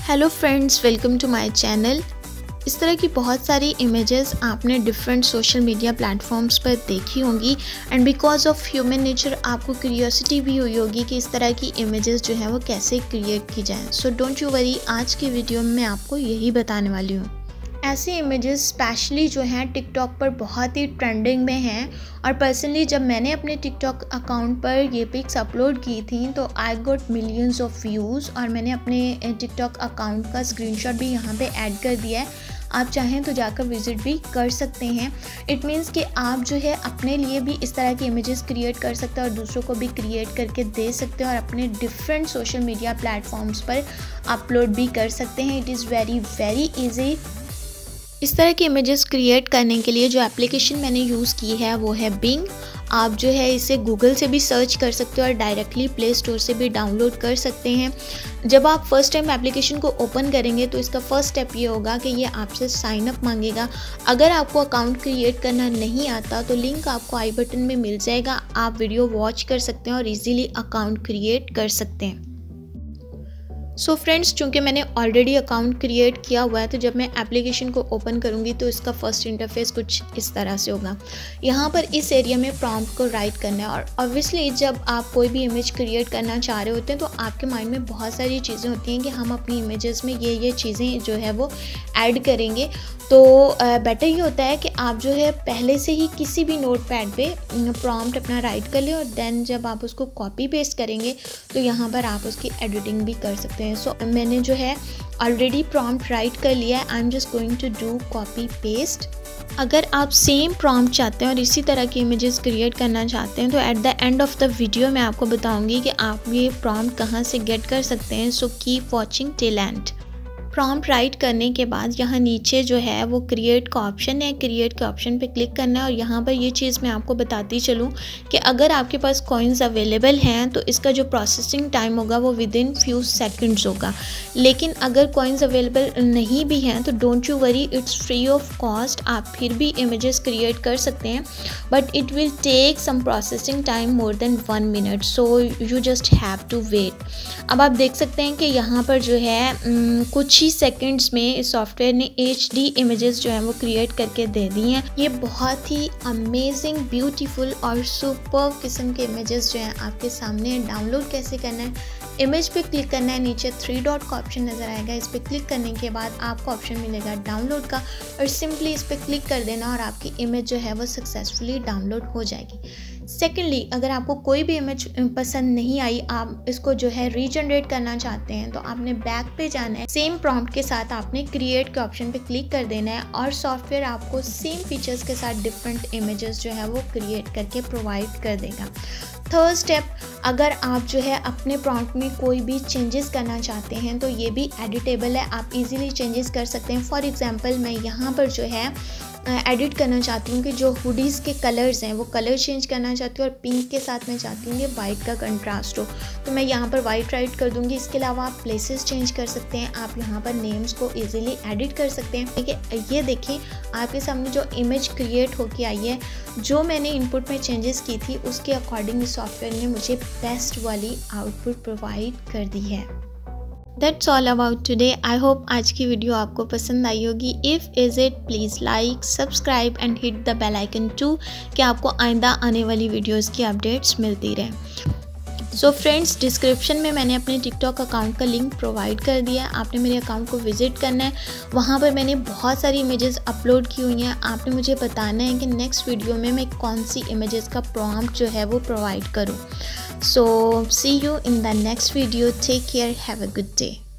Hello friends, welcome to my channel. इस तरह की बहुत सारी इमेजेस आपने डिफरेंट सोशल मीडिया प्लेटफॉर्म्स पर देखी होंगी and because of human nature आपको क्यूरियोसिटी भी हुई होगी कि इस तरह की इमेजेस जो हैं वो कैसे क्रिएट की जाएं। सो डोंट यू वरी, आज की वीडियो में मैं आपको यही बताने वाली हूँ। ऐसी इमेजेस स्पेशली जो हैं टिकटॉक पर बहुत ही ट्रेंडिंग में हैं और पर्सनली जब मैंने अपने टिकटॉक अकाउंट पर ये पिक्स अपलोड की थी तो I got millions of views और मैंने अपने टिकटॉक अकाउंट का स्क्रीनशॉट भी यहाँ पे ऐड कर दिया है। आप चाहें तो जाकर विज़िट भी कर सकते हैं। इट मीन्स कि आप जो है अपने लिए भी इस तरह की इमेजेस क्रिएट कर सकते हैं और दूसरों को भी क्रिएट करके दे सकते हैं और अपने डिफरेंट सोशल मीडिया प्लेटफॉर्म्स पर अपलोड भी कर सकते हैं। It is very easy. इस तरह की इमेजेस क्रिएट करने के लिए जो एप्लीकेशन मैंने यूज़ की है वो है बिंग। आप जो है इसे गूगल से भी सर्च कर सकते हो और डायरेक्टली प्ले स्टोर से भी डाउनलोड कर सकते हैं। जब आप फर्स्ट टाइम एप्लीकेशन को ओपन करेंगे तो इसका फर्स्ट स्टेप ये होगा कि ये आपसे साइन अप मांगेगा। अगर आपको अकाउंट क्रिएट करना नहीं आता तो लिंक आपको आई बटन में मिल जाएगा, आप वीडियो वॉच कर सकते हैं और इजीली अकाउंट क्रिएट कर सकते हैं। सो फ्रेंड्स, चूँकि मैंने ऑलरेडी अकाउंट क्रिएट किया हुआ है तो जब मैं एप्लीकेशन को ओपन करूँगी तो इसका फर्स्ट इंटरफेस कुछ इस तरह से होगा। यहाँ पर इस एरिया में प्रॉम्प्ट को राइट करना है और ऑब्वियसली जब आप कोई भी इमेज क्रिएट करना चाह रहे होते हैं तो आपके माइंड में बहुत सारी चीज़ें होती हैं कि हम अपनी इमेजेस में ये चीज़ें जो है वो ऐड करेंगे। तो बेटर ये होता है कि आप जो है पहले से ही किसी भी नोट पैड पे प्रॉम्प्ट अपना राइट कर लें और देन जब आप उसको कॉपी पेस्ट करेंगे तो यहाँ पर आप उसकी एडिटिंग भी कर सकते हैं। सो मैंने जो है ऑलरेडी प्रॉम्प्ट राइट कर लिया है। I am just going to do copy paste. अगर आप सेम प्रॉम्प्ट चाहते हैं और इसी तरह की इमेजेस क्रिएट करना चाहते हैं तो at the end of the video मैं आपको बताऊंगी कि आप ये प्रॉम्प्ट कहाँ से गेट कर सकते हैं। So keep watching till end. Prompt write करने के बाद यहाँ नीचे जो है वो क्रिएट का ऑप्शन है, क्रिएट के ऑप्शन पे क्लिक करना है और यहाँ पर ये चीज़ मैं आपको बताती चलूँ कि अगर आपके पास कॉइन्स अवेलेबल हैं तो इसका जो प्रोसेसिंग टाइम होगा वो विद इन फ्यू सेकंड्स होगा। लेकिन अगर कॉइन्स अवेलेबल नहीं भी हैं तो don't you worry, it's free of cost. आप फिर भी इमेजेस क्रिएट कर सकते हैं but it will take some processing time more than 1 minute, so you just have to wait. अब आप देख सकते हैं कि यहाँ पर जो है कुछ ही सेकंड्स में इस सॉफ्टवेयर ने HD इमेजेस जो हैं वो क्रिएट करके दे दी हैं। ये बहुत ही अमेजिंग, ब्यूटीफुल और सुपर किस्म के इमेजेस जो हैं आपके सामने। डाउनलोड कैसे करना है, इमेज पे क्लिक करना है, नीचे 3 डॉट का ऑप्शन नज़र आएगा, इस पर क्लिक करने के बाद आपको ऑप्शन मिलेगा डाउनलोड का और सिंपली इस पर क्लिक कर देना और आपकी इमेज जो है वो सक्सेसफुली डाउनलोड हो जाएगी। सेकेंडली, अगर आपको कोई भी इमेज पसंद नहीं आई, आप इसको जो है रीजनरेट करना चाहते हैं तो आपने बैक पे जाना है। सेम प्रॉम्प्ट के साथ आपने क्रिएट के ऑप्शन पे क्लिक कर देना है और सॉफ्टवेयर आपको सेम फीचर्स के साथ डिफरेंट इमेजेस जो है वो क्रिएट करके प्रोवाइड कर देगा। थर्ड स्टेप, अगर आप जो है अपने प्रॉम्प्ट में कोई भी चेंजेस करना चाहते हैं तो ये भी एडिटेबल है, आप इजीली चेंजेस कर सकते हैं। फॉर एग्जांपल, मैं यहाँ पर जो है एडिट करना चाहती हूँ कि जो हुडीज़ के कलर्स हैं वो कलर चेंज करना चाहती हूँ और पिंक के साथ मैं चाहती हूँ कि वाइट का कंट्रास्ट हो, तो मैं यहाँ पर वाइट राइट कर दूँगी। इसके अलावा आप प्लेसेस चेंज कर सकते हैं, आप यहाँ पर नेम्स को इजीली एडिट कर सकते हैं। ठीक है, ये देखिए आपके सामने जो इमेज क्रिएट होके आई है, जो मैंने इनपुट में चेंजेस की थी उसके अकॉर्डिंग सॉफ्टवेयर ने मुझे बेस्ट वाली आउटपुट प्रोवाइड कर दी है। That's all about today. I hope आज की वीडियो आपको पसंद आई होगी। If is it, please like, subscribe and hit the bell icon too कि आपको आइंदा आने वाली वीडियोस की अपडेट्स मिलती रहें। सो फ्रेंड्स, डिस्क्रिप्शन में मैंने अपने टिकटॉक अकाउंट का लिंक प्रोवाइड कर दिया है। आपने मेरे अकाउंट को विजिट करना है, वहाँ पर मैंने बहुत सारी इमेजेस अपलोड की हुई हैं। आपने मुझे बताना है कि नेक्स्ट वीडियो में मैं कौन सी इमेजेस का प्रॉम्प्ट जो है वो प्रोवाइड करूँ। So see you in the next video. Take care. Have a good day.